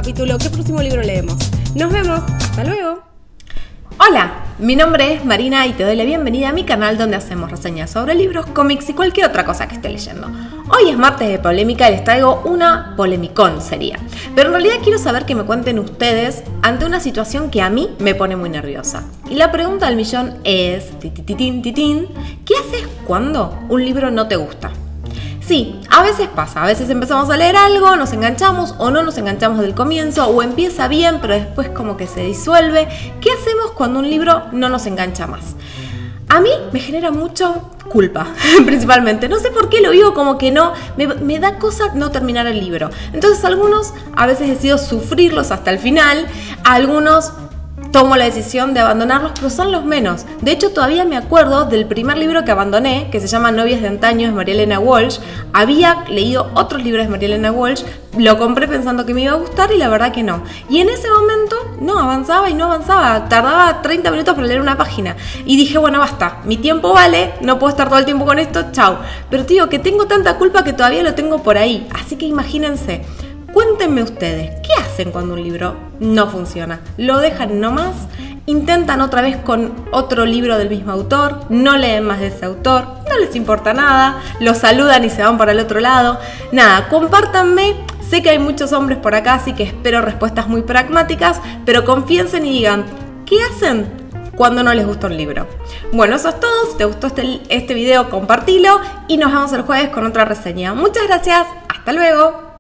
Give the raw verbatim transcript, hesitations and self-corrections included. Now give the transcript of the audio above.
capítulo, qué próximo libro leemos. Nos vemos, hasta luego. Hola, mi nombre es Marina y te doy la bienvenida a mi canal donde hacemos reseñas sobre libros, cómics y cualquier otra cosa que esté leyendo. Hoy es martes de polémica y les traigo una polemicón sería. Pero en realidad quiero saber que me cuenten ustedes ante una situación que a mí me pone muy nerviosa. Y la pregunta del millón es, tititín, titín, ¿qué haces cuando un libro no te gusta? Sí, a veces pasa, a veces empezamos a leer algo, nos enganchamos o no nos enganchamos del comienzo o empieza bien pero después como que se disuelve. ¿Qué hacemos cuando un libro no nos engancha más? A mí me genera mucho culpa, principalmente. No sé por qué lo digo como que no, me, me da cosa no terminar el libro. Entonces algunos a veces decido sufrirlos hasta el final, a algunos tomo la decisión de abandonarlos, pero son los menos. De hecho, todavía me acuerdo del primer libro que abandoné, que se llama Novias de Antaño, de María Elena Walsh. Había leído otros libros de María Elena Walsh, lo compré pensando que me iba a gustar y la verdad que no. Y en ese momento no avanzaba y no avanzaba, tardaba treinta minutos para leer una página. Y dije, bueno, basta, mi tiempo vale, no puedo estar todo el tiempo con esto, chau. Pero te digo que tengo tanta culpa que todavía lo tengo por ahí, así que imagínense. Cuéntenme ustedes, ¿qué hacen cuando un libro no funciona? ¿Lo dejan nomás? ¿Intentan otra vez con otro libro del mismo autor? ¿No leen más de ese autor? ¿No les importa nada? ¿Lo saludan y se van para el otro lado? Nada, compártanme. Sé que hay muchos hombres por acá, así que espero respuestas muy pragmáticas, pero confíense y digan, ¿qué hacen cuando no les gusta un libro? Bueno, eso es todo. Si te gustó este, este video, compartilo y nos vemos el jueves con otra reseña. Muchas gracias. Hasta luego.